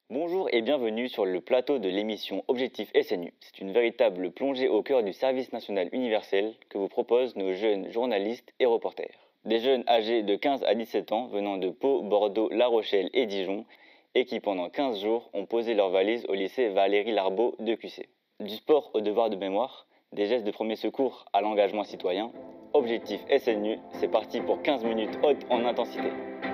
Bonjour et bienvenue sur le plateau de l'émission Objectif SNU. C'est une véritable plongée au cœur du service national universel que vous proposent nos jeunes journalistes et reporters. Des jeunes âgés de 15 à 17 ans venant de Pau, Bordeaux, La Rochelle et Dijon et qui pendant 15 jours ont posé leurs valises au lycée Valérie Larbaud de QC. Du sport au devoir de mémoire, des gestes de premier secours à l'engagement citoyen, Objectif SNU, c'est parti pour 15 minutes hautes en intensité.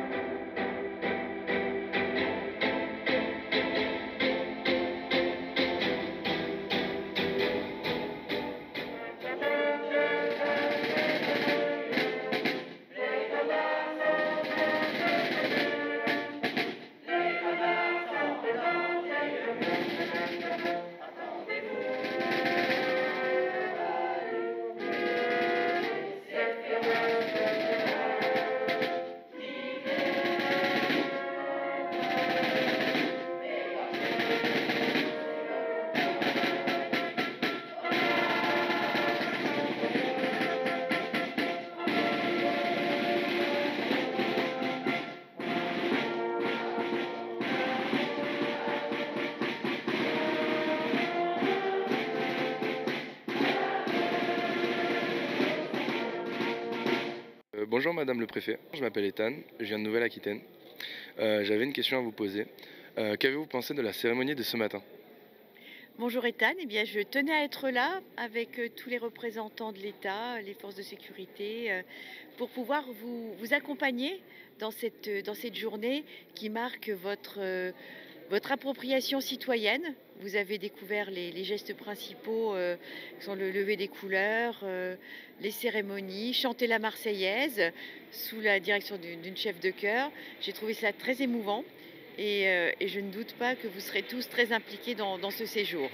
Bonjour Madame le Préfet, je m'appelle Ethan, je viens de Nouvelle-Aquitaine. J'avais une question à vous poser. Qu'avez-vous pensé de la cérémonie de ce matin ? Bonjour Ethan, eh bien, je tenais à être là avec tous les représentants de l'État, les forces de sécurité, pour pouvoir vous accompagner dans cette journée qui marque votre appropriation citoyenne. Vous avez découvert les gestes principaux qui sont le lever des couleurs, les cérémonies, chanter la Marseillaise sous la direction d'une chef de chœur. J'ai trouvé ça très émouvant et je ne doute pas que vous serez tous très impliqués dans ce séjour.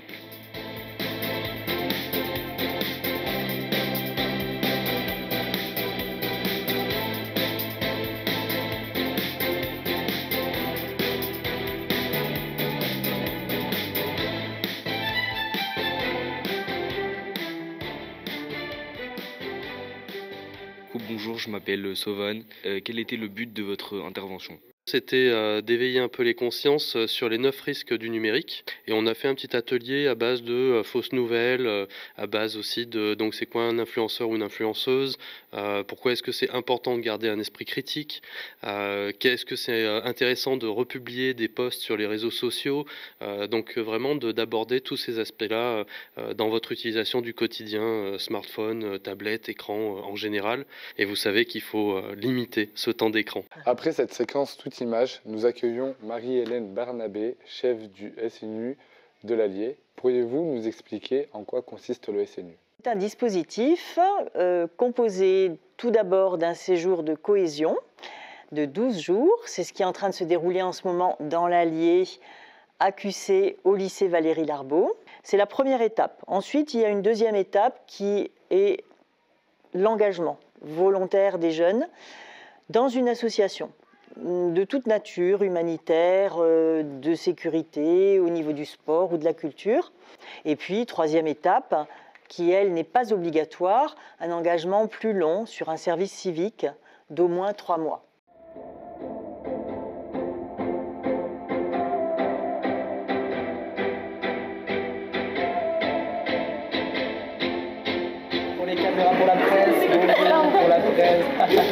Bonjour, je m'appelle Sovan. Quel était le but de votre intervention ? C'était d'éveiller un peu les consciences sur les 9 risques du numérique. Et on a fait un petit atelier à base de fausses nouvelles, à base aussi de donc c'est quoi un influenceur ou une influenceuse, pourquoi est-ce que c'est important de garder un esprit critique, qu'est-ce que c'est intéressant de republier des posts sur les réseaux sociaux, donc vraiment d'aborder tous ces aspects-là dans votre utilisation du quotidien, smartphone, tablette, écran en général. Et vous savez qu'il faut limiter ce temps d'écran. Après cette séquence toute image, nous accueillons Marie-Hélène Barnabé, chef du SNU de l'Allier. Pourriez-vous nous expliquer en quoi consiste le SNU ? C'est un dispositif composé tout d'abord d'un séjour de cohésion de 12 jours. C'est ce qui est en train de se dérouler en ce moment dans l'Allier, à QC, au lycée Valérie Larbaud. C'est la première étape. Ensuite, il y a une deuxième étape qui est l'engagement volontaire des jeunes dans une association de toute nature, humanitaire, de sécurité, au niveau du sport ou de la culture. Et puis, troisième étape, qui elle n'est pas obligatoire, un engagement plus long sur un service civique d'au moins 3 mois. Pour les caméras, pour la presse, pour la presse.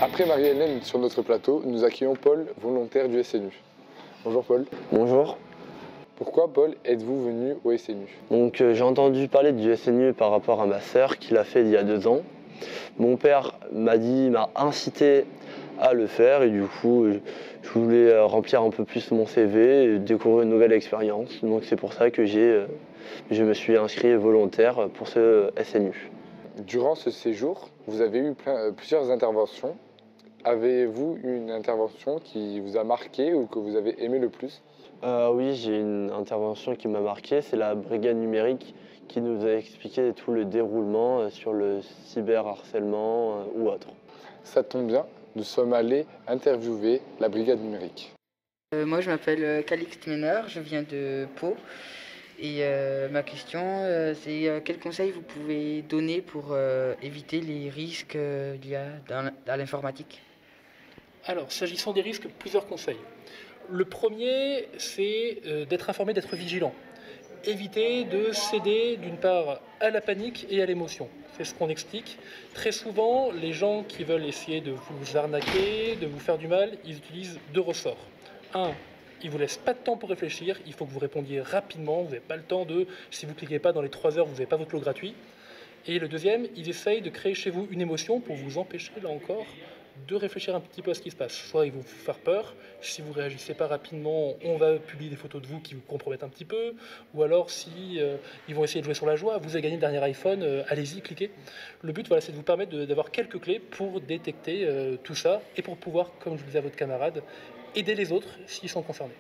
Après Marie-Hélène sur notre plateau, nous accueillons Paul, volontaire du SNU. Bonjour Paul. Bonjour. Pourquoi Paul êtes-vous venu au SNU? Donc j'ai entendu parler du SNU par rapport à ma sœur qui l'a fait il y a 2 ans. Mon père m'a incité à le faire et du coup je voulais remplir un peu plus mon CV et découvrir une nouvelle expérience. Donc c'est pour ça que je me suis inscrit volontaire pour ce SNU. Durant ce séjour, vous avez eu plusieurs interventions. Avez-vous eu une intervention qui vous a marqué ou que vous avez aimé le plus? Oui, j'ai une intervention qui m'a marqué, c'est la brigade numérique qui nous a expliqué tout le déroulement sur le cyberharcèlement ou autre. Ça tombe bien, nous sommes allés interviewer la brigade numérique. Moi je m'appelle Calixte Ménard, je viens de Pau. Et ma question c'est quels conseils vous pouvez donner pour éviter les risques liés à l'informatique? Alors, s'agissant des risques, plusieurs conseils. Le premier, c'est d'être informé, d'être vigilant. Éviter de céder d'une part à la panique et à l'émotion. C'est ce qu'on explique. Très souvent, les gens qui veulent essayer de vous arnaquer, de vous faire du mal, ils utilisent 2 ressorts. Un, ils ne vous laissent pas de temps pour réfléchir, il faut que vous répondiez rapidement, vous n'avez pas le temps si vous ne cliquez pas dans les 3 heures, vous n'avez pas votre lot gratuit. Et le deuxième, ils essayent de créer chez vous une émotion pour vous empêcher, là encore, de réfléchir un petit peu à ce qui se passe. Soit ils vont vous faire peur, si vous ne réagissez pas rapidement, on va publier des photos de vous qui vous compromettent un petit peu, ou alors si ils vont essayer de jouer sur la joie, vous avez gagné le dernier iPhone, allez-y, cliquez. Le but, voilà, c'est de vous permettre d'avoir quelques clés pour détecter tout ça, et pour pouvoir, comme je le disais à votre camarade, aider les autres s'ils sont concernés.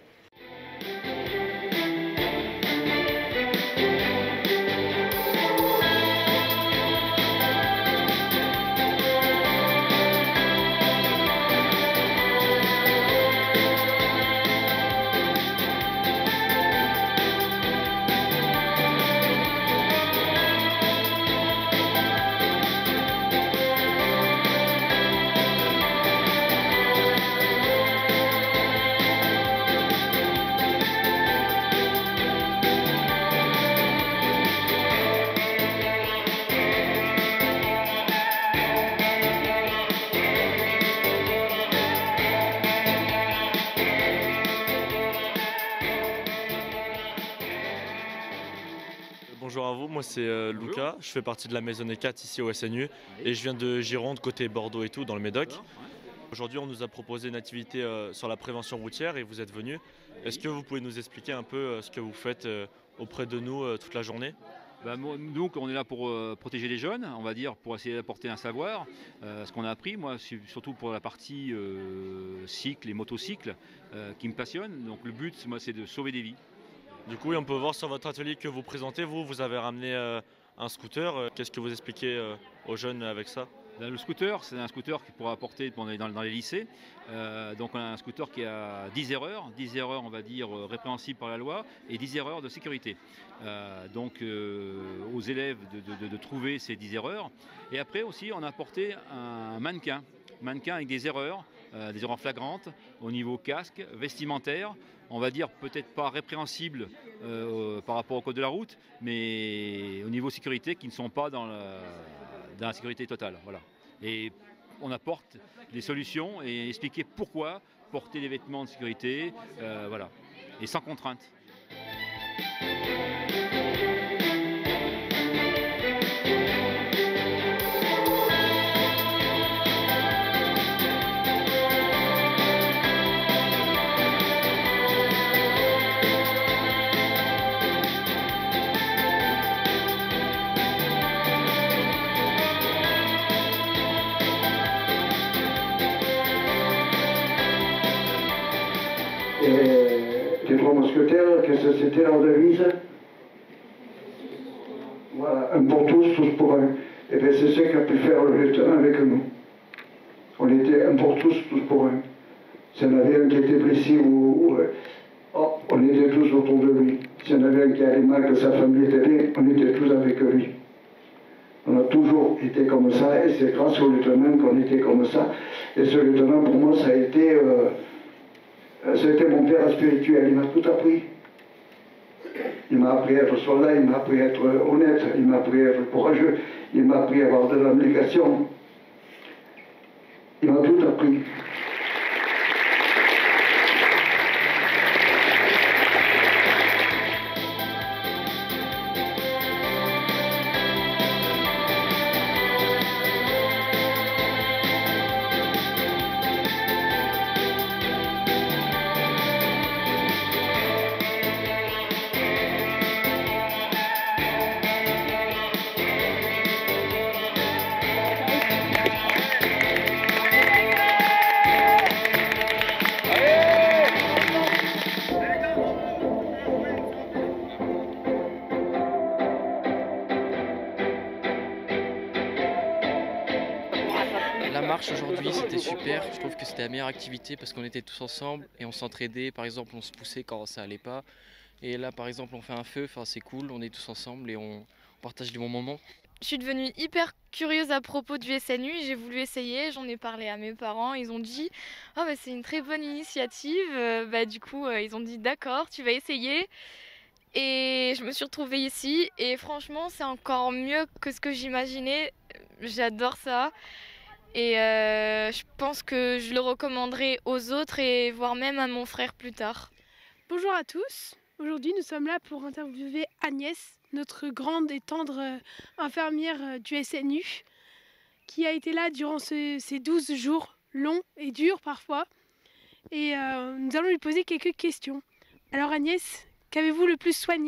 Bonjour à vous, moi c'est Lucas, je fais partie de la Maisonnée 4 ici au SNU et je viens de Gironde, côté Bordeaux et tout, dans le Médoc. Aujourd'hui on nous a proposé une activité sur la prévention routière et vous êtes venus. Est-ce que vous pouvez nous expliquer un peu ce que vous faites auprès de nous toute la journée? Donc on est là pour protéger les jeunes, on va dire, pour essayer d'apporter un savoir, ce qu'on a appris, moi surtout pour la partie cycle et motocycle qui me passionne. Donc le but, moi, c'est de sauver des vies. Du coup, on peut voir sur votre atelier que vous présentez, vous avez ramené un scooter. Qu'est-ce que vous expliquez aux jeunes avec ça? Le scooter, c'est un scooter qui pourra apporter dans les lycées. Donc on a un scooter qui a 10 erreurs, on va dire répréhensibles par la loi, et 10 erreurs de sécurité. Donc aux élèves de trouver ces 10 erreurs. Et après aussi, on a apporté un mannequin avec des erreurs flagrantes au niveau casque, vestimentaire. On va dire peut-être pas répréhensibles par rapport au code de la route, mais au niveau sécurité qui ne sont pas dans la sécurité totale. Voilà. Et on apporte des solutions et expliquer pourquoi porter des vêtements de sécurité, voilà, et sans contrainte. Les 3 mousquetaires, qu'est-ce que c'était leur devise? Voilà, un pour tous, tous pour un. Et bien c'est ce qu'a pu faire le lieutenant avec nous. On était un pour tous, tous pour un. S'il y en avait un qui était blessé on était tous autour de lui. S'il y en avait un qui allait mal, que sa famille était bien, on était tous avec lui. On a toujours été comme ça, et c'est grâce au lieutenant qu'on était comme ça. Et ce lieutenant, pour moi, ça a été mon père spirituel, il m'a tout appris. Il m'a appris à être soldat, il m'a appris à être honnête, il m'a appris à être courageux, il m'a appris à avoir de l'abnégation. Il m'a tout appris. La marche aujourd'hui c'était super, je trouve que c'était la meilleure activité parce qu'on était tous ensemble et on s'entraidait, par exemple on se poussait quand ça allait pas. Et là par exemple on fait un feu, enfin, c'est cool, on est tous ensemble et on partage des bons moments. Je suis devenue hyper curieuse à propos du SNU, j'ai voulu essayer, j'en ai parlé à mes parents, ils ont dit « Oh bah c'est une très bonne initiative », du coup ils ont dit « D'accord, tu vas essayer ». Et je me suis retrouvée ici et franchement c'est encore mieux que ce que j'imaginais, j'adore ça. Et je pense que je le recommanderai aux autres et voire même à mon frère plus tard. Bonjour à tous, aujourd'hui nous sommes là pour interviewer Agnès, notre grande et tendre infirmière du SNU, qui a été là durant ces 12 jours longs et durs parfois. Et nous allons lui poser quelques questions. Alors Agnès, qu'avez-vous le plus soigné ?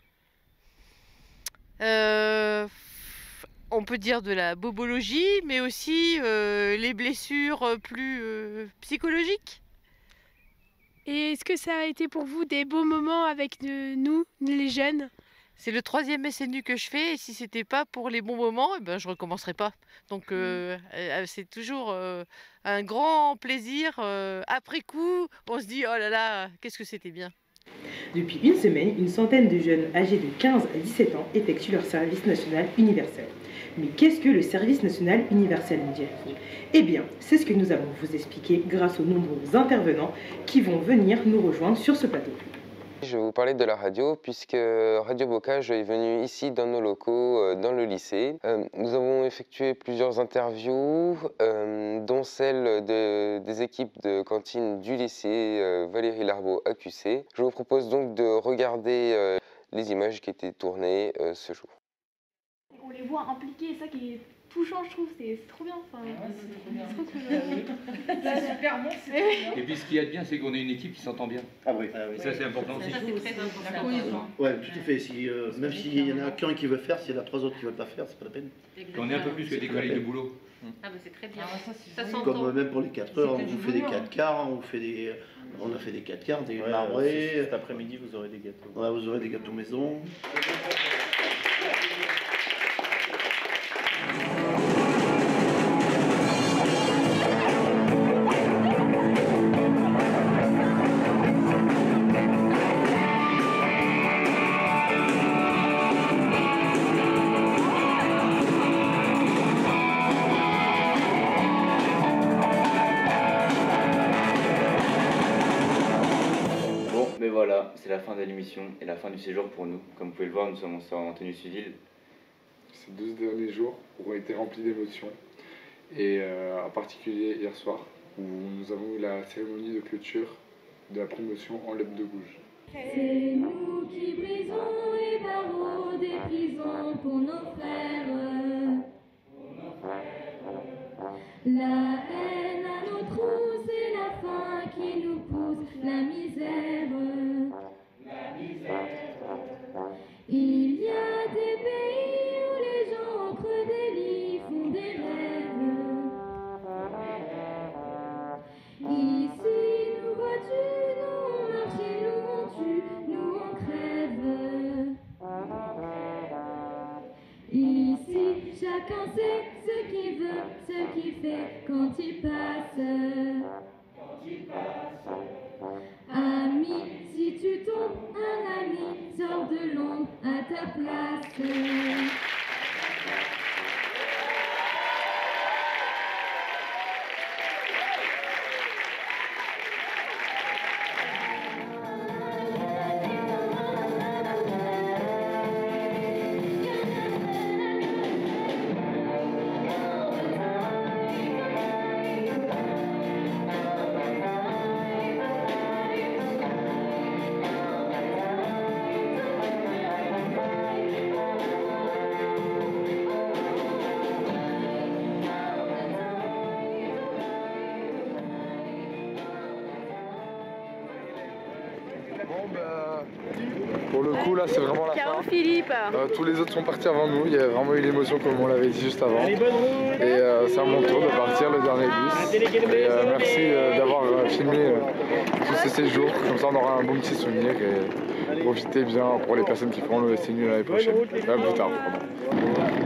On peut dire de la bobologie, mais aussi les blessures plus psychologiques. Et est-ce que ça a été pour vous des beaux moments avec nous, les jeunes ? C'est le 3e SNU que je fais, et si c'était pas pour les bons moments, eh ben, je recommencerai pas. Donc c'est toujours un grand plaisir. Après coup, on se dit, oh là là, qu'est-ce que c'était bien. Depuis une semaine, une centaine de jeunes âgés de 15 à 17 ans effectuent leur service national universel. Mais qu'est-ce que le service national universel, me direz-vous ? Eh bien, c'est ce que nous allons vous expliquer grâce aux nombreux intervenants qui vont venir nous rejoindre sur ce plateau. Je vais vous parler de la radio, puisque Radio Bocage est venue ici dans nos locaux, dans le lycée. Nous avons effectué plusieurs interviews, dont celle des équipes de cantine du lycée Valérie Larbaud à QC. Je vous propose donc de regarder les images qui étaient tournées ce jour. On les voit impliqués, ça qui est touchant, je trouve, c'est trop bien. Enfin, c'est trop cool. C'est super bon. Et puis ce qu'il y a de bien, c'est qu'on est une équipe qui s'entend bien. Ah oui. Ça c'est important aussi. Ça c'est très important. Ouais, tout à fait. Si, même s'il y en a qu'un qui veut faire, s'il y en a 3 autres qui veulent pas faire, c'est pas la peine. On est un peu plus que des collègues de boulot. Ah bah c'est très bien. Ça comme même pour les 4 heures, on vous fait des 4 quarts, on a fait des 4 quarts, des marbrés. Cet après-midi, vous aurez des gâteaux. Ouais, vous aurez des gâteaux maison. Mais voilà, c'est la fin de l'émission et la fin du séjour pour nous. Comme vous pouvez le voir, nous sommes en tenue civile. Ces 12 derniers jours auront été remplis d'émotions, et en particulier hier soir, où nous avons eu la cérémonie de clôture de la promotion en lettres de gouge. C'est nous qui brisons les barreaux des prisons pour nos frères. La haine à nos trous, c'est la faim qui nous pousse, la misère. Il y a des pays où les gens creux des lits, font des rêves. Ici, nous vois-tu, nous on marche et nous on tue, nous on crève. Ici, chacun sait ce qu'il veut, ce qu'il fait quand il passe. Ami, si tu tombes, un ami sort de l'ombre à ta place. Pour le coup, là, c'est vraiment la fin. Philippe. Tous les autres sont partis avant nous. Il y a vraiment eu l'émotion, comme on l'avait dit juste avant. Et c'est à mon tour de partir, le dernier bus. Et merci d'avoir filmé tous ces séjours. Comme ça, on aura un bon petit souvenir. Et profitez bien pour les personnes qui feront le SNU l'année prochaine. Plus tard, pardon.